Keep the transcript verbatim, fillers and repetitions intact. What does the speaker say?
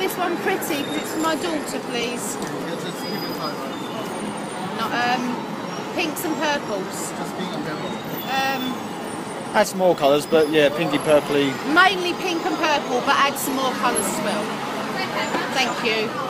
this one pretty because it's for my daughter, please. Yeah, just give it time. Not um, pinks and purples. Just pink and purple. Um, Add some more colours, but yeah, pinky purpley. mainly pink and purple, but add some more colours as well. Thank you.